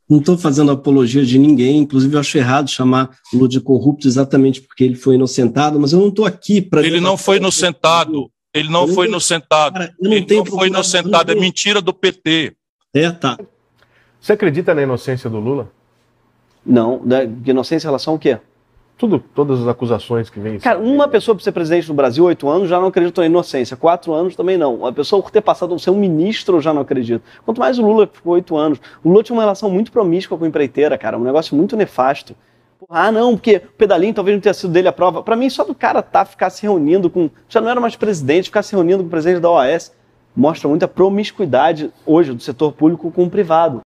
Não estou fazendo apologia de ninguém, inclusive eu acho errado chamar o Lula de corrupto exatamente porque ele foi inocentado, mas eu não estou aqui para... Ele não foi inocentado, ele não foi inocentado, cara, ele não foi inocentado, é mentira do PT. Tá. Você acredita na inocência do Lula? Não, de inocência em relação ao quê? Todas as acusações que vêm. Cara, uma pessoa para ser presidente no Brasil, 8 anos, já não acredito na inocência. 4 anos também não. Uma pessoa por ter passado a ser um ministro, eu já não acredito. Quanto mais o Lula, que ficou 8 anos. O Lula tinha uma relação muito promíscua com a empreiteira, cara. Um negócio muito nefasto. Ah, não, porque o pedalinho talvez não tenha sido dele a prova. Para mim, só do cara ficar se reunindo com... Já não era mais presidente, ficar se reunindo com o presidente da OAS. Mostra muita promiscuidade hoje do setor público com o privado.